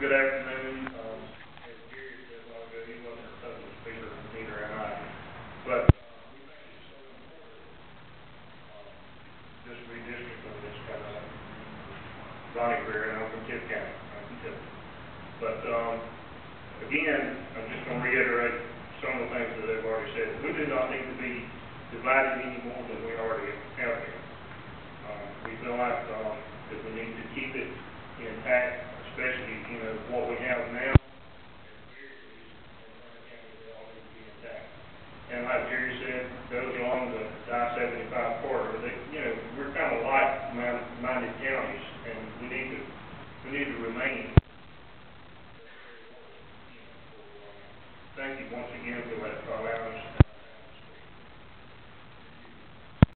Good afternoon. As Gary said a while ago, he wasn't a public speaker, neither am I. But we think it's so important, this redistricting that's coming up. Ronnie Greer, and I'm from Tift County. I'm from Tift. But again, I'm just going to reiterate some of the things that they've already said. We do not need to be divided any more than we already have been. We feel like that we need to keep it intact, especially, what we have now. And like Jerry said, those along the I-75 corridor,